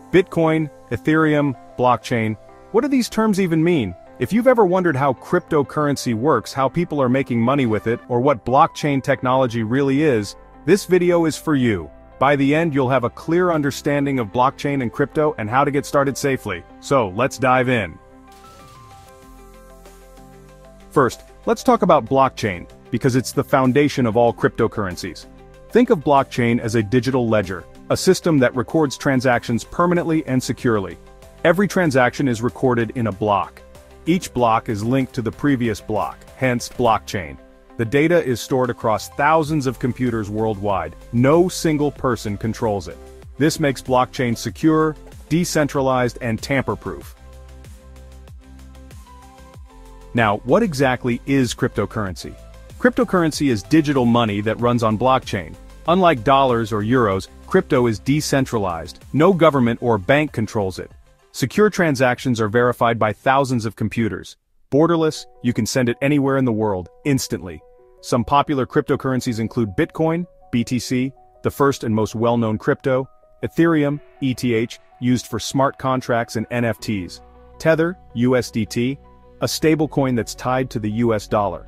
Bitcoin, Ethereum, blockchain. What do these terms even mean? If you've ever wondered how cryptocurrency works, how people are making money with it, or what blockchain technology really is, this video is for you. By the end, you'll have a clear understanding of blockchain and crypto and how to get started safely. So, let's dive in. First, let's talk about blockchain, because it's the foundation of all cryptocurrencies. Think of blockchain as a digital ledger, a system that records transactions permanently and securely. Every transaction is recorded in a block. Each block is linked to the previous block, hence blockchain. The data is stored across thousands of computers worldwide. No single person controls it. This makes blockchain secure, decentralized, and tamper-proof. Now, what exactly is cryptocurrency? Cryptocurrency is digital money that runs on blockchain. Unlike dollars or euros, crypto is decentralized. No government or bank controls it. Secure transactions are verified by thousands of computers. Borderless, you can send it anywhere in the world, instantly. Some popular cryptocurrencies include Bitcoin, BTC, the first and most well-known crypto, Ethereum, ETH, used for smart contracts and NFTs, Tether, USDT, a stablecoin that's tied to the US dollar.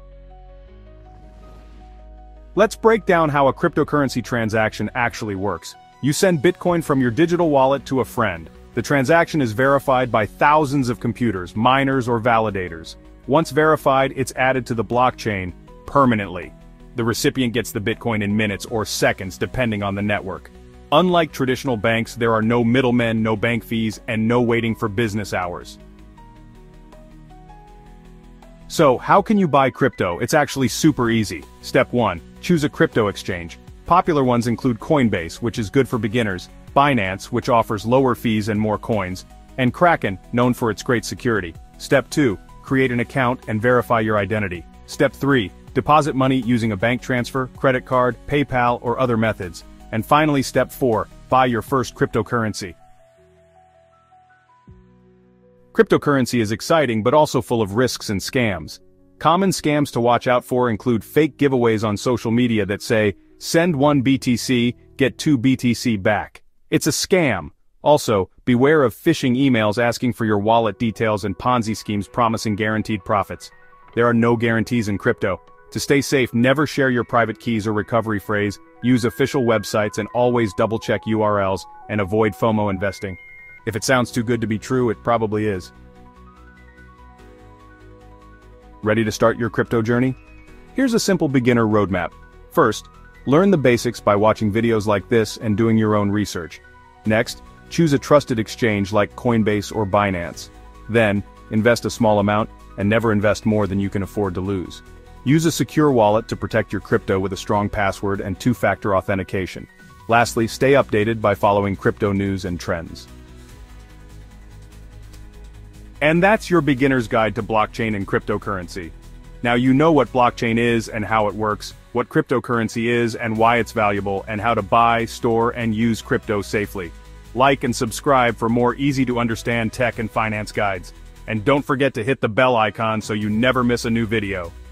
Let's break down how a cryptocurrency transaction actually works. You send Bitcoin from your digital wallet to a friend. The transaction is verified by thousands of computers, miners or validators. Once verified, it's added to the blockchain permanently. The recipient gets the Bitcoin in minutes or seconds depending on the network. Unlike traditional banks, there are no middlemen, no bank fees, and no waiting for business hours. So, how can you buy crypto? It's actually super easy. Step 1. Choose a crypto exchange. Popular ones include Coinbase, which is good for beginners, Binance, which offers lower fees and more coins, and Kraken, known for its great security. Step 2. Create an account and verify your identity. Step 3. Deposit money using a bank transfer, credit card, PayPal, or other methods. And finally, Step 4. Buy your first cryptocurrency. Cryptocurrency is exciting but also full of risks and scams. Common scams to watch out for include fake giveaways on social media that say, "Send 1 BTC, get 2 BTC back." It's a scam. Also, beware of phishing emails asking for your wallet details and Ponzi schemes promising guaranteed profits. There are no guarantees in crypto. To stay safe, never share your private keys or recovery phrase, use official websites and always double-check URLs, and avoid FOMO investing. If it sounds too good to be true, it probably is. Ready to start your crypto journey? Here's a simple beginner roadmap. First, learn the basics by watching videos like this and doing your own research. Next, choose a trusted exchange like Coinbase or Binance. Then, invest a small amount, and never invest more than you can afford to lose. Use a secure wallet to protect your crypto with a strong password and two-factor authentication. Lastly, stay updated by following crypto news and trends. And that's your beginner's guide to blockchain and cryptocurrency. Now you know what blockchain is and how it works, what cryptocurrency is and why it's valuable, and how to buy, store, and use crypto safely. Like and subscribe for more easy-to-understand tech and finance guides. And don't forget to hit the bell icon so you never miss a new video.